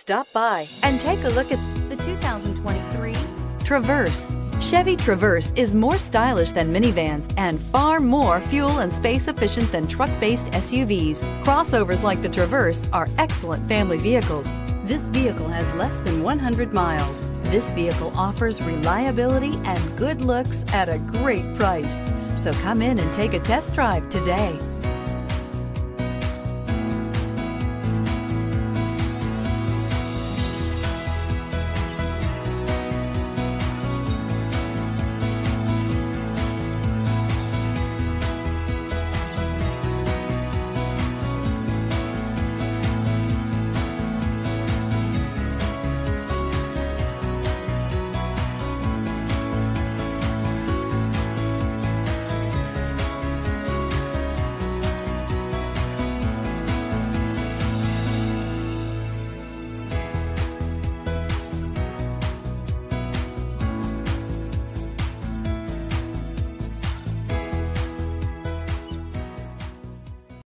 Stop by and take a look at the 2023 Traverse. Chevy Traverse is more stylish than minivans and far more fuel and space efficient than truck-based SUVs. Crossovers like the Traverse are excellent family vehicles. This vehicle has less than 100 miles. This vehicle offers reliability and good looks at a great price. So come in and take a test drive today.